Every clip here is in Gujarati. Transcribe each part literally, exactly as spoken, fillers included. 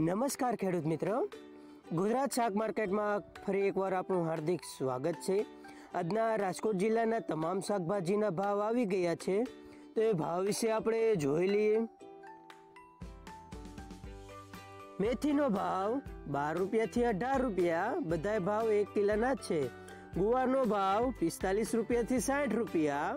નમસ્કાર ખેડૂત મિત્રો, ગુજરાત શાક માર્કેટમાં ફરી એકવાર આપનું હાર્દિક સ્વાગત છે। આજના રાજકોટ જિલ્લાના તમામ શાકભાજીના ભાવ આવી ગયા છે, તો એ ભાવ વિશે આપણે જોઈ લઈએ। મેથીનો ભાવ બાર રૂપિયાથી અઢાર રૂપિયા, બધાય ભાવ એક કિલોના જ છે। ગુવારનો ભાવ પિસ્તાલીસ રૂપિયાથી સાઠ રૂપિયા।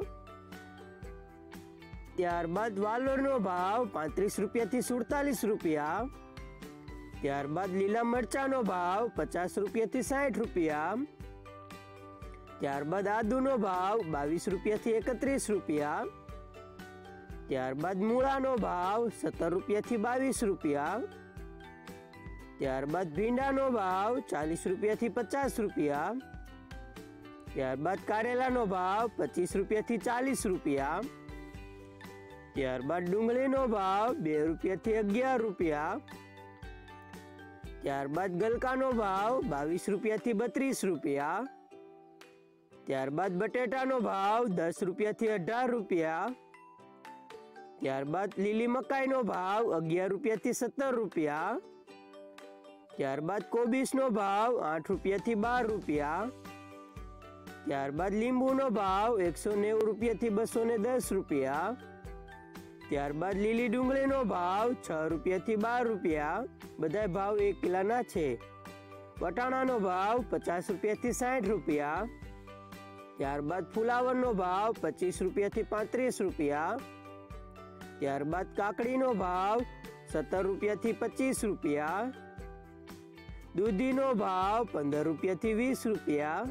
ત્યારબાદ વાલોરનો ભાવ પાંત્રીસ રૂપિયાથી સુડતાલીસ રૂપિયા। ત્યારબાદ લીલા મરચાનો ભાવ પચાસ રૂપિયાથી સાઠ રૂપિયા। ત્યારબાદ આદુનો ભાવ બાવીસ રૂપિયાથી એકત્રીસ રૂપિયા। ત્યારબાદ મૂળાનો ભાવ સત્તર રૂપિયાથી બાવીસ રૂપિયા। ત્યારબાદ ભીંડાનો ભાવ ચાલીસ રૂપિયાથી પચાસ રૂપિયા। ત્યારબાદ કારેલાનો ભાવ પચીસ રૂપિયાથી ચાલીસ રૂપિયા। ત્યારબાદ ડુંગળીનો ભાવ બે રૂપિયાથી અગિયાર રૂપિયા। ત્યારબાદ ગલકાનો ભાવ બાવીસ રૂપિયાથી બત્રીસ રૂપિયા। ત્યારબાદ બટેટાનો ભાવ દસ રૂપિયાથી અઢાર રૂપિયા। ત્યારબાદ લીલી મકાઈનો ભાવ અગિયાર રૂપિયાથી સત્તર રૂપિયા। ત્યારબાદ કોબીસનો ભાવ આઠ રૂપિયાથી બાર રૂપિયા। ત્યારબાદ લીંબુનો ભાવ એકસો નેવું રૂપિયાથી બસો ને દસ રૂપિયા। ત્યારબાદ લીલી ડુંગળીનો ભાવ છ રૂપિયાથી બાર રૂપિયા, બધા ભાવ એક કિલોના છે। વટાણાનો ભાવ પચાસ રૂપિયાથી સાઠ રૂપિયા। ત્યારબાદ ફુલાવરનો ભાવ પચીસ રૂપિયાથી પાંત્રીસ રૂપિયા। ત્યારબાદ કાકડીનો ભાવ સત્તર રૂપિયાથી પચીસ રૂપિયા। દૂધીનો ભાવ પંદર રૂપિયાથી વીસ રૂપિયા।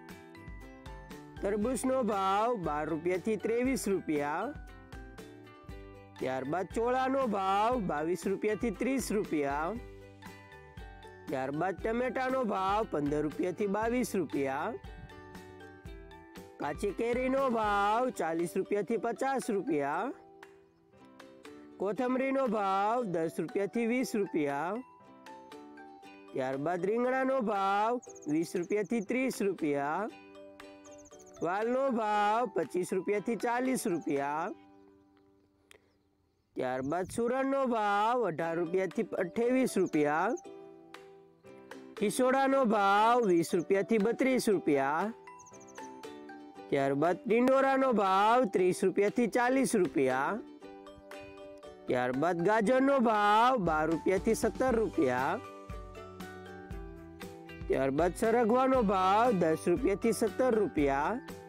તરબૂચનો ભાવ બાર રૂપિયાથી ત્રેવીસ રૂપિયા। ત્યારબાદ ચોળાનો ભાવ બાવીસ રૂપિયાથી ત્રીસ રૂપિયા। ત્યારબાદ ટમેટાનો ભાવ પંદર રૂપિયાથી બાવીસ રૂપિયા। કાચી કેરીનો ભાવ ચાલીસ રૂપિયાથી પચાસ રૂપિયા। કોથમરીનો ભાવ દસ રૂપિયાથી વીસ રૂપિયા। ત્યારબાદ રીંગણાનો ભાવ વીસ રૂપિયાથી ત્રીસ રૂપિયા। વાલનો ભાવ પચીસ રૂપિયાથી ચાલીસ રૂપિયા। ત્યારબાદ સુરણનો ભાવ અઢાર રૂપિયાથી અઠ્યાવીસ રૂપિયા। હિસોડાનો ભાવ વીસ રૂપિયાથી બત્રીસ રૂપિયા। ત્યારબાદ ટિંડોરાનો ભાવ ત્રીસ રૂપિયાથી ચાલીસ રૂપિયા। ત્યારબાદ ગાજરનો ભાવ બાર રૂપિયાથી સત્તર રૂપિયા। ત્યારબાદ સરગવાનો ભાવ દસ રૂપિયાથી સત્તર રૂપિયા।